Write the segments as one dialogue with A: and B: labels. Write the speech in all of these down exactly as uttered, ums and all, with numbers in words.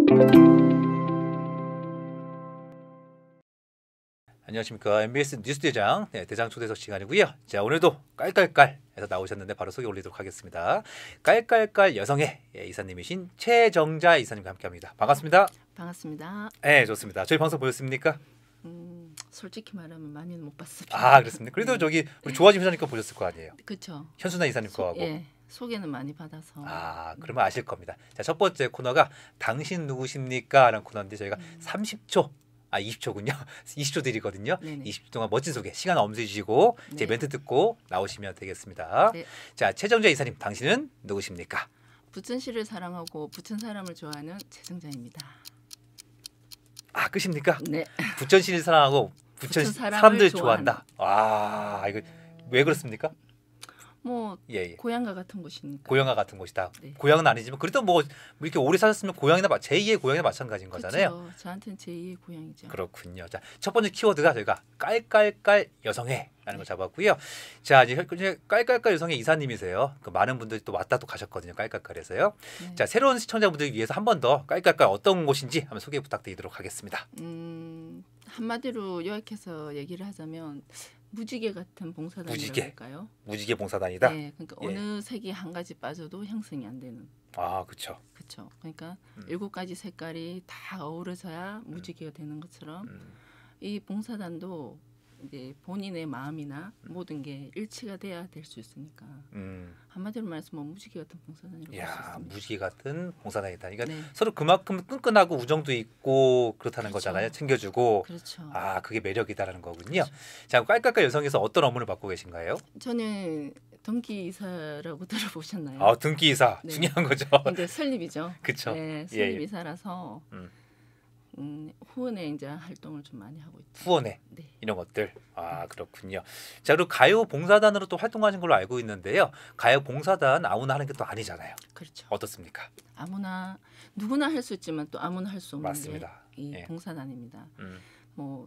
A: 안녕하십니까. 엠비에스 뉴스대장 네, 대장 초대석 시간이고요. 자, 오늘도 깔깔깔에서 나오셨는데 바로 소개 올리도록 하겠습니다. 깔깔깔 여성의 예, 이사님이신 최정자 이사님과 함께합니다. 반갑습니다.
B: 반갑습니다.
A: 네, 좋습니다. 저희 방송 보셨습니까?
B: 음, 솔직히 말하면 많이는 못 봤습니다.
A: 아, 그렇습니다. 그래도 저기 우리 조아진 회장님 거 보셨을 거 아니에요?
B: 그렇죠.
A: 현순아 이사님
B: 소,
A: 거하고.
B: 예, 소개는 많이 받아서.
A: 아, 그러면 아실 겁니다. 자, 첫 번째 코너가 당신 누구십니까? 라는 코너인데 저희가
B: 음.
A: 삼십 초 아 이십 초군요. 이십 초 드리거든요.
B: 네네.
A: 이십 초 동안 멋진 소개 시간 엄수 주시고
B: 네.
A: 제 멘트 듣고 나오시면 되겠습니다.
B: 네.
A: 자, 최정자 이사님 당신은 누구십니까?
B: 부천시를 사랑하고 부천 사람을 좋아하는 최정자입니다.
A: 아, 끝입니까?
B: 네.
A: 부천시를 사랑하고 부천,
B: 부천 사람을
A: 사람들
B: 좋아하는.
A: 좋아한다. 아, 이거 왜 그렇습니까?
B: 뭐
A: 예, 예.
B: 고향과 같은 곳이니까.
A: 고향과 같은 곳이다.
B: 네.
A: 고향은 아니지만 그래도 뭐 이렇게 오래 사셨으면 고향이나 마- 제이의 고향이나 마찬가지인 거잖아요.
B: 그렇죠. 저한테는 제이의 고향이죠.
A: 그렇군요. 자, 첫 번째 키워드가 저희가 깔깔깔 여성해라는 걸 잡았고요. 자, 이제 현- 이제 깔깔깔 여성의 이사님이세요. 그 많은 분들이 또 왔다 또 가셨거든요. 깔깔깔에서요.
B: 네.
A: 자, 새로운 시청자분들 위해서 한 번 더 깔깔깔 어떤 곳인지 한번 소개 부탁드리도록 하겠습니다.
B: 음, 한마디로 요약해서 얘기를 하자면 무지개 같은 봉사단이라고
A: 무지개.
B: 할까요?
A: 무지개 봉사단이다.
B: 네, 그러니까
A: 예.
B: 어느 색이 한 가지 빠져도 형성이 안 되는.
A: 아, 그렇죠.
B: 그렇죠. 그러니까
A: 음.
B: 일곱 가지 색깔이 다 어우러져야 무지개가 되는 것처럼
A: 음,
B: 이 봉사단도 이제 본인의 마음이나 모든 게 일치가 돼야 될 수 있으니까
A: 음.
B: 한마디로 말해서 무지개 같은 봉사단이라고 할 수
A: 야,
B: 있습니다.
A: 무지개 같은 봉사단이다. 그러니까
B: 네,
A: 서로 그만큼 끈끈하고 우정도 있고 그렇다는
B: 그렇죠.
A: 거잖아요. 챙겨주고.
B: 그렇죠.
A: 아, 그게 매력이다라는 거군요.
B: 그렇죠.
A: 자, 깔깔깔 여성에서 어떤 업무를 맡고 계신가요?
B: 저는 등기이사라고 들어보셨나요?
A: 아, 등기이사
B: 네.
A: 중요한 거죠.
B: 이제 설립이죠.
A: 그쵸.
B: 네,
A: 예, 예.
B: 설립이사라서
A: 음.
B: 음, 후원에 이제 활동을 좀 많이 하고 있죠.
A: 후원회
B: 네.
A: 이런 것들. 아, 그렇군요. 자, 그리고 가요 봉사단으로 또 활동하신 걸로 알고 있는데요. 가요 봉사단 아무나 하는 게 또 아니잖아요.
B: 그렇죠.
A: 어떻습니까?
B: 아무나 누구나 할 수 있지만 또 아무나 할 수 없는
A: 맞습니다.
B: 게 이
A: 예.
B: 봉사단입니다.
A: 음,
B: 뭐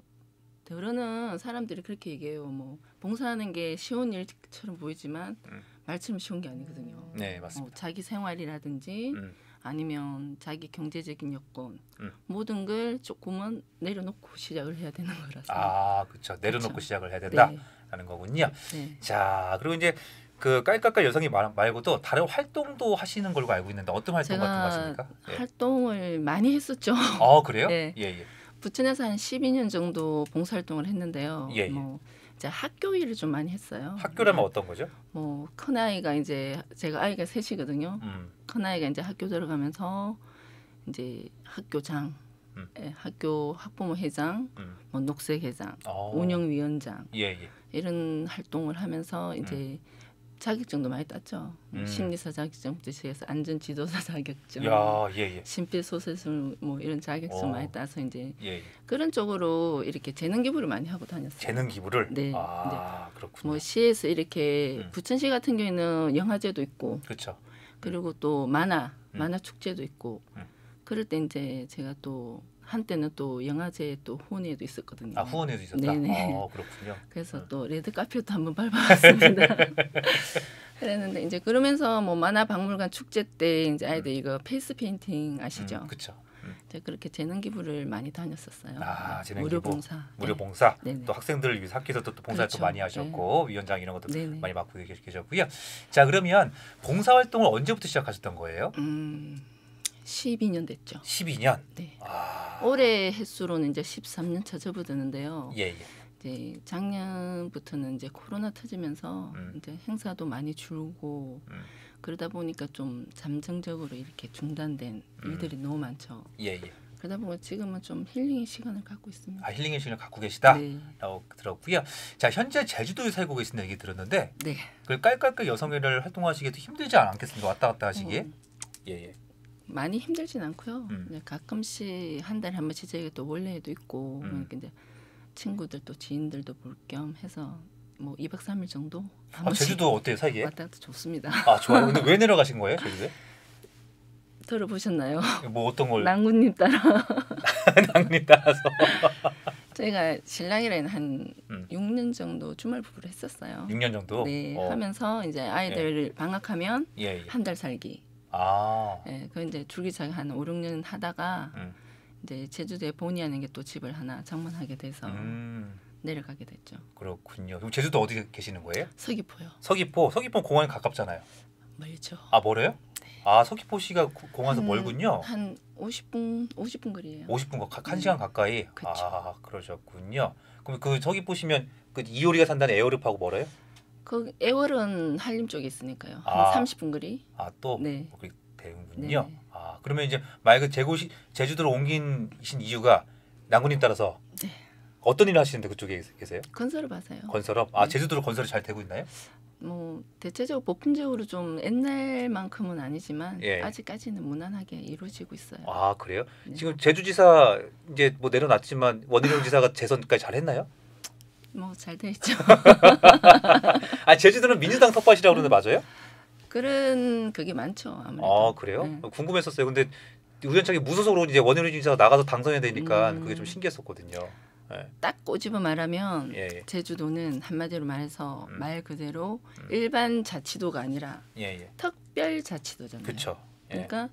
B: 들으는 사람들이 그렇게 얘기해요. 뭐 봉사하는 게 쉬운 일처럼 보이지만
A: 음.
B: 말처럼 쉬운 게 아니거든요.
A: 네,
B: 어,
A: 맞습니다.
B: 자기 생활이라든지
A: 음,
B: 아니면 자기 경제적인 여건
A: 음.
B: 모든 걸 조금은 내려놓고 시작을 해야 되는 거라서.
A: 아, 그렇죠. 내려놓고
B: 그쵸.
A: 시작을 해야 된다라는
B: 네.
A: 거군요.
B: 네.
A: 자, 그리고 이제 그 깔깔깔 여성이 말, 말고도 다른 활동도 하시는 걸로 알고 있는데 어떤 활동 같은 거
B: 제가
A: 하십니까? 예.
B: 활동을 많이 했었죠.
A: 어, 그래요?
B: 네.
A: 예, 예.
B: 부천에서 한 십이 년 정도 봉사활동을 했는데요.
A: 예, 예.
B: 뭐 이제 학교 일을 좀 많이 했어요.
A: 학교라면 어떤 거죠?
B: 뭐 큰 아이가 이제 제가 아이가 셋이거든요.
A: 음,
B: 큰 아이가 이제 학교 들어가면서 이제 학교장,
A: 음.
B: 예, 학교 학부모 회장,
A: 음.
B: 뭐 녹색 회장,
A: 어.
B: 운영위원장
A: 예, 예.
B: 이런 활동을 하면서 이제 자격증도 많이 땄죠.
A: 음.
B: 심리사 자격증부터 시작해서 안전지도사 자격증,
A: 야, 예, 예.
B: 심폐소생술 뭐 이런 자격증
A: 어.
B: 많이 따서 이제
A: 예, 예.
B: 그런 쪽으로 이렇게 재능 기부를 많이 하고 다녔어요.
A: 재능 기부를.
B: 네,
A: 아, 그렇군요.
B: 뭐 시에서 이렇게
A: 음.
B: 부천시 같은 경우에는 영화제도 있고
A: 그렇죠.
B: 그리고 또 만화
A: 음.
B: 만화 축제도 있고
A: 음.
B: 그럴 때 이제 제가 또 한때는 또 영화제 또 후원회도 있었거든요.
A: 아, 후원회도 있었다.
B: 네네.
A: 어, 그렇군요.
B: 그래서
A: 음.
B: 또 레드 카펫도 한번 밟아봤습니다. 그랬는데 이제 그러면서 뭐 만화 박물관 축제 때 이제 아이들 이거 페이스 페인팅 아시죠?
A: 음, 그렇죠. 음.
B: 이제 그렇게 재능 기부를 많이 다녔었어요.
A: 아, 재능
B: 무료
A: 기부.
B: 봉사.
A: 무료
B: 네.
A: 봉사.
B: 네네.
A: 또 학생들을 위해서 학교에서도 또 봉사를 또
B: 그렇죠.
A: 많이 하셨고 위원장 이런 것도
B: 네네.
A: 많이 맡고 계시- 계셨고요. 자, 그러면 봉사 활동을 언제부터 시작하셨던 거예요?
B: 음, 십이 년 됐죠.
A: 십이 년.
B: 네.
A: 아,
B: 올해 횟수로는 이제 십삼 년 차 접어드는데요.
A: 예, 예.
B: 이제 작년부터는 이제 코로나 터지면서
A: 음.
B: 이제 행사도 많이 줄고
A: 음.
B: 그러다 보니까 좀 잠정적으로 이렇게 중단된
A: 음.
B: 일들이 너무 많죠.
A: 예, 예.
B: 그러다 보면 지금은 좀 힐링의 시간을 갖고 있습니다.
A: 아, 힐링의 시간을 갖고 계시다.
B: 네,
A: 라고 들었고요. 자, 현재 제주도에 살고 계신다는 얘기 들었는데
B: 네.
A: 그 깔깔깔 여성회를 활동하시기도 힘들지 않겠습니까? 왔다 갔다 하시기에.
B: 어,
A: 예, 예.
B: 많이 힘들진 않고요.
A: 음.
B: 이제 가끔씩 한 달에 한 번씩 저희가 또 원래도 있고
A: 음.
B: 그러니까 이제 친구들 또 지인들도 볼 겸 해서 뭐 이 박 삼 일 정도 한
A: 아,
B: 번씩
A: 제주도 어때요, 사이에?
B: 왔다 갔다 좋습니다.
A: 아, 좋아요. 근데 왜 내려가신 거예요, 제주도에?
B: 들어보셨나요?
A: 뭐 어떤 걸
B: 낭군님 따라
A: 낭님 따라서.
B: 저희가 신랑이랑 한
A: 음.
B: 육 년 정도 주말 부부를 했었어요.
A: 육 년 정도.
B: 네,
A: 어.
B: 하면서 이제 아이들 방학하면
A: 예, 예.
B: 한 달 살기.
A: 아,
B: 예, 그 이제 줄기차게 한 오, 육 년 하다가
A: 음.
B: 이제 제주도에 본의 아니게 또 집을 하나 장만하게 돼서
A: 음,
B: 내려가게 됐죠.
A: 그렇군요. 그럼 제주도 어디 계시는 거예요?
B: 서귀포요.
A: 서귀포. 서귀포 공항이 가깝잖아요.
B: 멀죠.
A: 아, 멀어요? 아, 서귀포시가 구- 공항에서
B: 한-
A: 멀군요.
B: 한 오십 분, 오십 분 거리예요.
A: 오십 분, 각 한
B: 음.
A: 시간 가까이.
B: 그쵸.
A: 아, 그러셨군요. 그럼 그 서귀포시면 그 이효리가 산다는 에어랩하고 멀어요?
B: 그 애월은 한림 쪽에 있으니까요. 한
A: 아.
B: 삼십 분 거리.
A: 아, 또
B: 네.
A: 그렇게 되는군요.
B: 네.
A: 아, 그러면 이제 만약에 제고시 제주도로 옮긴신 이유가 낭군님 따라서
B: 네.
A: 어떤 일을 하시는데 그쪽에 계세요?
B: 건설을 봐서요.
A: 건설업? 아,
B: 네.
A: 제주도로 건설이 잘 되고 있나요?
B: 뭐 대체적으로 보편적으로 좀 옛날만큼은 아니지만
A: 예.
B: 아직까지는 무난하게 이루어지고 있어요.
A: 아, 그래요?
B: 네.
A: 지금 제주지사 이제 뭐 내려놨지만 원희룡 지사가 재선까지 잘 했나요?
B: 뭐 잘 돼 있죠.
A: 아, 제주도는 민주당 텃밭이라고 그러는데 맞아요?
B: 그런 그게 많죠. 아무래도.
A: 아, 그래요?
B: 네.
A: 궁금했었어요. 근데 우연찮게 무소속으로 이제 원희룡 지사가 나가서 당선해야 되니까
B: 음.
A: 그게 좀 신기했었거든요. 예.
B: 딱 꼬집어 말하면
A: 예, 예.
B: 제주도는 한마디로 말해서
A: 음.
B: 말 그대로
A: 음.
B: 일반 자치도가 아니라
A: 예, 예.
B: 특별 자치도잖아요.
A: 그렇죠. 예.
B: 그러니까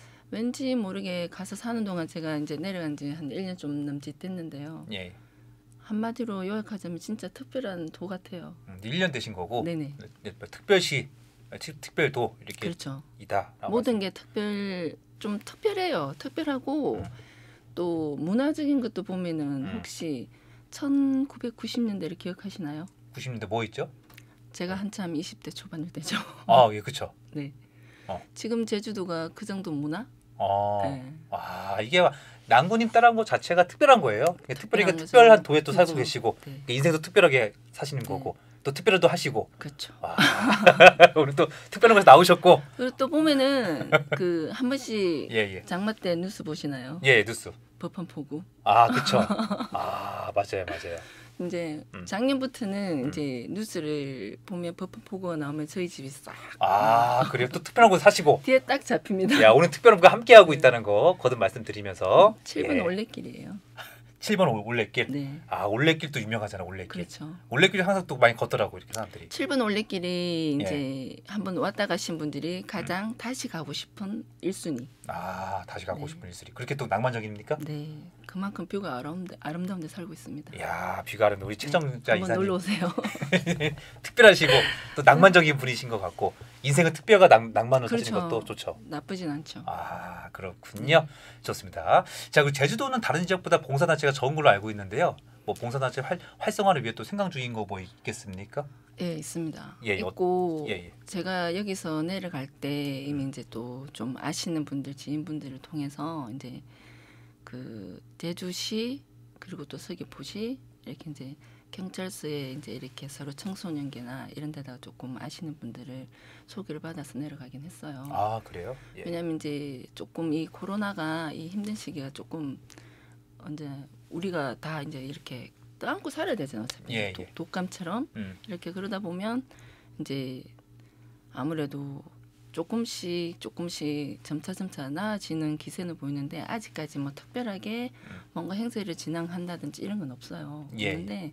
B: 왠지 모르게 가서 사는 동안 제가 이제 내려간 지 한 일 년 좀 넘짓 됐는데요.
A: 예.
B: 한마디로 요약하자면 진짜 특별한 도 같아요.
A: 음, 일 년 되신 거고
B: 네네.
A: 네, 뭐 특별시, 특- 특별도 이렇게
B: 그렇죠.
A: 이다.
B: 모든 게 특별 좀 특별해요. 특별하고
A: 음.
B: 또 문화적인 것도 보면은
A: 음.
B: 혹시 천구백구십 년대를 기억하시나요?
A: 구십 년대 뭐 있죠?
B: 제가 한참 이십 대 초반일 때죠.
A: 아, 예, 그렇죠.
B: 네.
A: 어.
B: 지금 제주도가 그 정도 문화?
A: 아,
B: 네.
A: 아 이게 낭군님 따라한 것 자체가 특별한 거예요. 특별히
B: 특별한
A: 그
B: 거죠.
A: 특별한 도에 또 살고
B: 그렇죠.
A: 계시고
B: 네.
A: 인생도 특별하게 사시는
B: 네.
A: 거고 또 특별한 도 하시고
B: 그렇죠.
A: 아, 오늘 또 특별한 곳에 나오셨고
B: 그리고 또 보면은 그 한 번씩
A: 예예
B: 장마 때 뉴스 보시나요?
A: 예, 뉴스
B: 법한 포구.
A: 아 그쵸 아 맞아요 맞아요
B: 이제
A: 음.
B: 작년부터는
A: 음.
B: 이제 뉴스를 보면 법한 포구가 나오면 저희 집이 싹
A: 아 그래요 또 특별한 곳에 사시고
B: 뒤에 딱 잡힙니다.
A: 야 오늘 특별한 분과 함께 하고 있다는 거 거듭 말씀드리면서
B: 칠 번
A: 예.
B: 올레길이에요.
A: 칠 번 올레길
B: 네.
A: 아 올레길도 유명하잖아 올레길
B: 그렇죠.
A: 올레길 항상 또 많이 걷더라고 이렇게 사람들이
B: 칠 번 올레길이
A: 예.
B: 이제 한번 왔다 가신 분들이 가장 다시 가고 싶은 일 순위.
A: 아 다시 가고
B: 네.
A: 싶은 일들이 그렇게 또 낭만적입니까?
B: 네. 그만큼 뷰가 아름다, 아름다운 데 살고 있습니다.
A: 이야 비가 아름다 우리 최정자
B: 한번
A: 이사님
B: 놀러 오세요.
A: 특별하시고 또 낭만적인 분이신 것 같고 인생은 특별과 낭, 낭만을 사시는
B: 그렇죠.
A: 것도 좋죠.
B: 나쁘진 않죠.
A: 아 그렇군요. 좋습니다. 자 그리고 제주도는 다른 지역보다 봉사단체가 적은 걸로 알고 있는데요. 뭐 봉사단체 활, 활성화를 위해 또 생각 중인 거 뭐 있겠습니까?
B: 예, 있습니다.
A: 예,
B: 있고
A: 예, 예.
B: 제가 여기서 내려갈 때 이미 이제 또 좀 아시는 분들 지인분들을 통해서 이제 그 제주시 그리고 또 서귀포시 이렇게 이제 경찰서에 이제 이렇게 서로 청소년계나 이런 데다가 조금 아시는 분들을 소개를 받아서 내려가긴 했어요.
A: 아 그래요? 예.
B: 왜냐하면 이제 조금 이 코로나가 이 힘든 시기가 조금 언제 우리가 다 이제 이렇게 떠안고 살아야 되잖아요. 어차피
A: 예,
B: 독-
A: 예.
B: 독감처럼
A: 음.
B: 이렇게 그러다 보면 이제 아무래도 조금씩 조금씩 점차 점차 나아지는 기세는 보이는데 아직까지 뭐 특별하게
A: 음.
B: 뭔가 행사를 진행한다든지 이런 건 없어요.
A: 예.
B: 그런데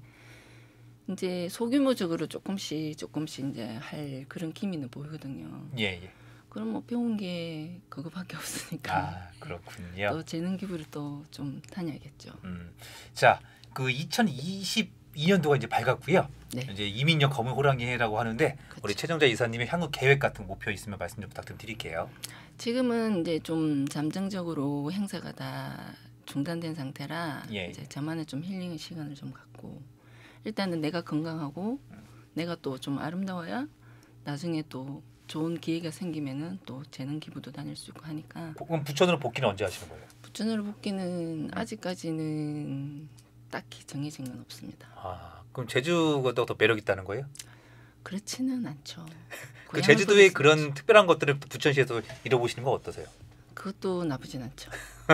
B: 이제 소규모적으로 조금씩 조금씩 이제 할 그런 기미는 보이거든요.
A: 예, 예.
B: 그럼 뭐 배운 게 그거밖에 없으니까
A: 아 그렇군요.
B: 또 재능 기부를 또 좀 다녀야겠죠.
A: 음. 자그 이천이십이 년도가 이제 밝았고요.
B: 네.
A: 이제 이민년 검은 호랑이 해라고 하는데
B: 그쵸.
A: 우리 최정자 이사님의 향후 계획 같은 목표 있으면 말씀 좀 부탁 좀 드릴게요.
B: 지금은 이제 좀 잠정적으로 행사가 다 중단된 상태라
A: 예,
B: 이제
A: 예.
B: 저만의 좀 힐링의 시간을 좀 갖고 일단은 내가 건강하고 내가 또 좀 아름다워야 나중에 또 좋은 기회가 생기면은 또 재능 기부도 다닐 수 있고 하니까
A: 그럼 부천으로 복귀는 언제 하시는 거예요?
B: 부천으로 복귀는 아직까지는 딱히 정해진 건 없습니다.
A: 아 그럼 제주가 더 매력 있다는 거예요?
B: 그렇지는 않죠.
A: 그
B: 고향을
A: 제주도의
B: 보낼 수
A: 그런
B: 있죠.
A: 특별한 것들을 부천시에서 이뤄보시는 건 어떠세요?
B: 그것도 나쁘진 않죠.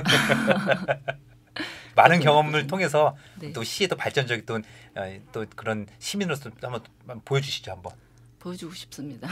A: 많은
B: 그것도
A: 경험을
B: 나쁘진
A: 통해서
B: 네.
A: 또 시의 또 발전적인 또, 어, 또 그런 시민으로서 한번 보여주시죠 한번.
B: 보여주고 싶습니다.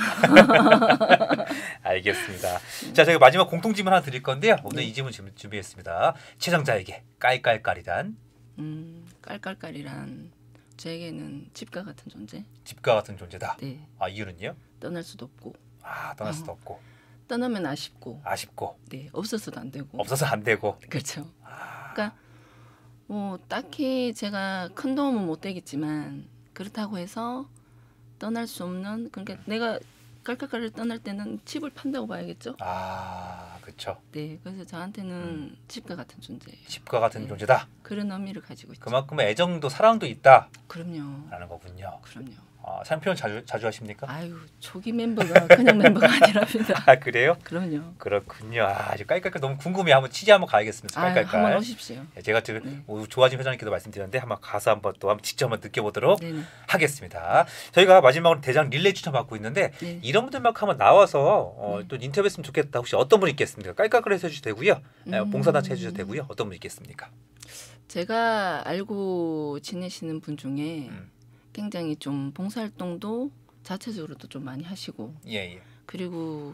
A: 알겠습니다. 자 저희가 마지막 공통 질문 하나 드릴 건데요. 오늘
B: 네.
A: 이 질문 준비- 준비했습니다. 최정자에게 깔깔깔이란
B: 음, 깔깔깔이란 저에게는 집과 같은 존재.
A: 집과 같은 존재다.
B: 네,
A: 아 이유는요?
B: 떠날 수도 없고
A: 아 떠날 수도
B: 어.
A: 없고.
B: 떠나면 아쉽고,
A: 아쉽고
B: 네 없어서도 안 되고.
A: 없어서 안 되고.
B: 그렇죠.
A: 아,
B: 그러니까 뭐 딱히 제가 큰 도움은 못 되겠지만 그렇다고 해서 떠날 수 없는 그러니까 내가 깔깔깔을 떠날 때는 집을 판다고 봐야겠죠.
A: 아 그렇죠.
B: 네, 그래서 저한테는
A: 음.
B: 집과 같은 존재예요.
A: 집과 같은
B: 네.
A: 존재다.
B: 그런 의미를 가지고 있죠.
A: 그만큼 애정도 사랑도 있다라는
B: 그럼요.
A: 거군요.
B: 그럼요.
A: 아, 사람 표현 자주 자주 하십니까?
B: 아유 초기 멤버가 그냥 멤버가 아니랍니다.
A: 아 그래요?
B: 그럼요.
A: 그렇군요. 아, 아주 깔깔깔 너무 궁금해. 한번 취재 한번 가야겠습니다.
B: 아유,
A: 깔깔깔.
B: 한번 오십시오.
A: 예, 제가 지금
B: 네.
A: 오, 조아진 회장님께도 말씀드렸는데 한번 가서 한번 또 한번 직접 한번 느껴보도록
B: 네네.
A: 하겠습니다. 저희가 마지막으로 대장 릴레이 추천 받고 있는데
B: 네.
A: 이런 분들 막 한번 나와서 어,
B: 네.
A: 또 인터뷰했으면 좋겠다. 혹시 어떤 분 있겠습니까? 깔깔깔 해서 해주셔도 되고요. 예,
B: 음.
A: 봉사단체 해주셔도 되고요. 어떤 분 있겠습니까?
B: 제가 알고 지내시는 분 중에
A: 음.
B: 굉장히 좀 봉사활동도 자체적으로도 좀 많이 하시고
A: 예, 예.
B: 그리고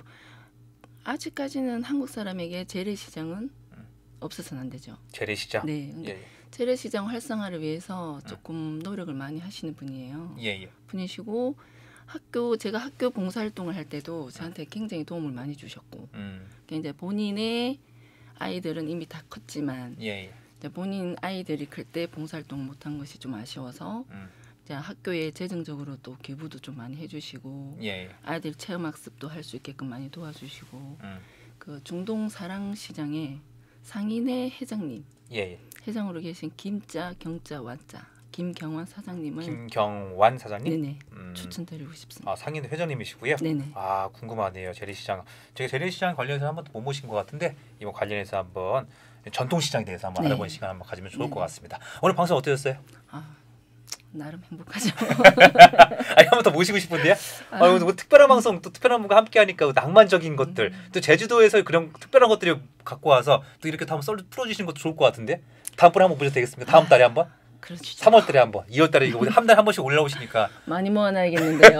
B: 아직까지는 한국 사람에게 재래시장은
A: 음.
B: 없어서는 안 되죠.
A: 재래시장.
B: 네,
A: 예, 예.
B: 재래시장 활성화를 위해서 조금 노력을 많이 하시는 분이에요.
A: 예, 예.
B: 분이시고 학교 제가 학교 봉사활동을 할 때도 저한테 굉장히 도움을 많이 주셨고
A: 음.
B: 이제 본인의 아이들은 이미 다 컸지만
A: 예, 예.
B: 이제 본인 아이들이 클 때 봉사활동 못한 것이 좀 아쉬워서
A: 음.
B: 이제 학교에 재정적으로 또 기부도 좀 많이 해주시고
A: 예, 예.
B: 아이들 체험학습도 할 수 있게끔 많이 도와주시고
A: 음.
B: 그 중동 사랑시장의 상인회 회장님
A: 예, 예.
B: 회장으로 계신 김자 경자 완자 김경환 사장님을
A: 김경완 사장님.
B: 네네
A: 음.
B: 추천드리고 싶습니다.
A: 아, 상인 회장님이시고요.
B: 네네.
A: 아, 궁금하네요. 재래시장. 제가 재래시장 관련해서 한 번도 못 모신 것 같은데 이번 관련해서 한번 전통시장에 대해서 한번
B: 네.
A: 알아보는 시간 한번 가지면 좋을
B: 네.
A: 것 같습니다. 오늘 방송 어떠셨어요?
B: 아 나름 행복하죠.
A: 아니, 한 번 더 모시고 싶은데요. 아, 오늘 뭐 특별한 방송 또 특별한 분과 함께하니까 낭만적인 것들
B: 음.
A: 또 제주도에서 그런 특별한 것들을 갖고 와서 또 이렇게 한번 썰 풀어주시는 것도 좋을 것 같은데 다음번에 한번 보셔도 되겠습니다. 다음 달에 한번
B: 그렇죠.
A: 삼월 달에 한번 이월 달에 이거 한 달에 한 번씩 올라오시니까
B: 많이 모아놔야겠는데요.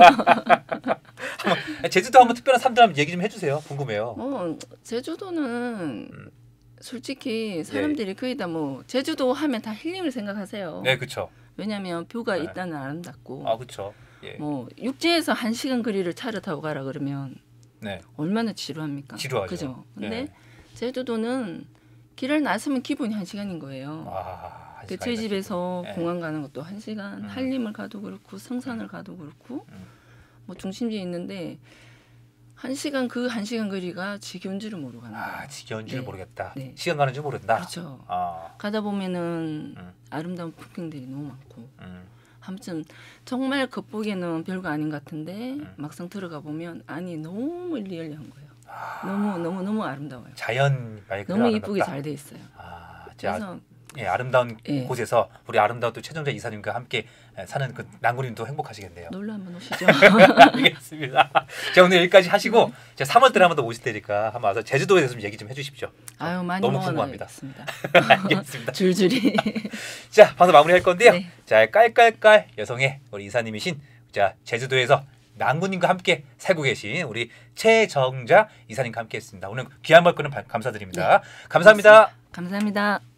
A: 한번 제주도 한번 특별한 사람들 한번 얘기 좀 해주세요. 궁금해요.
B: 어, 제주도는
A: 음.
B: 솔직히 사람들이 거의 다 뭐 제주도 하면 다 힐링을 생각하세요.
A: 네, 그렇죠.
B: 왜냐하면 뷰가
A: 네.
B: 일단은 아름답고
A: 아, 그렇죠. 예.
B: 뭐 육지에서 한 시간 거리를 차를 타고 가라 그러면
A: 네.
B: 얼마나 지루합니까?
A: 지루하죠.
B: 그죠? 근데
A: 네.
B: 제주도는 길을 나서면 기분이 한 시간인 거예요.
A: 아, 한
B: 그
A: 시간이나
B: 저희 집에서
A: 네.
B: 공항 가는 것도 한 시간,
A: 음.
B: 한림을 가도 그렇고 성산을 가도 그렇고
A: 음.
B: 뭐 중심지에 있는데 한 시간 그 한 시간 거리가 지겨운 줄을 모르고 가는 거예요.
A: 아, 지겨운 줄
B: 네.
A: 모르겠다.
B: 네.
A: 시간 가는 줄 모른다.
B: 그렇죠.
A: 아,
B: 가다 보면은
A: 음.
B: 아름다운 풍경들이 너무 많고
A: 음.
B: 아무튼 정말 겉보기에는 별거 아닌 것 같은데
A: 음.
B: 막상 들어가 보면 아니 너무 리얼리한 거예요.
A: 아,
B: 너무 너무 너무 아름다워요.
A: 자연 말 그대로
B: 너무 이쁘게
A: 아름답다.
B: 잘 돼 있어요.
A: 아, 자,
B: 그래서
A: 예, 아름다운
B: 예.
A: 곳에서 우리 아름다운 또 최정자 이사님과 함께 사는 그 낭군님도 행복하시겠네요.
B: 놀러 한번 오시죠.
A: 알겠습니다. 자, 오늘 여기까지 하시고 제가 삼월 달에 한 번 더 오실 테니까 한번 와서 제주도에 대해서 좀 얘기 좀 해주십시오.
B: 아유 많이
A: 너무
B: 모아놔야겠습니다.
A: 알겠습니다.
B: 줄줄이.
A: 자, 방송 마무리할 건데요.
B: 네.
A: 자, 깔깔깔 여성의 우리 이사님이신 자 제주도에서 낭군님과 함께 살고 계신 우리 최정자 이사님과 함께했습니다. 오늘 귀한 말씀을 감사드립니다. 감사합니다.
B: 감사합니다.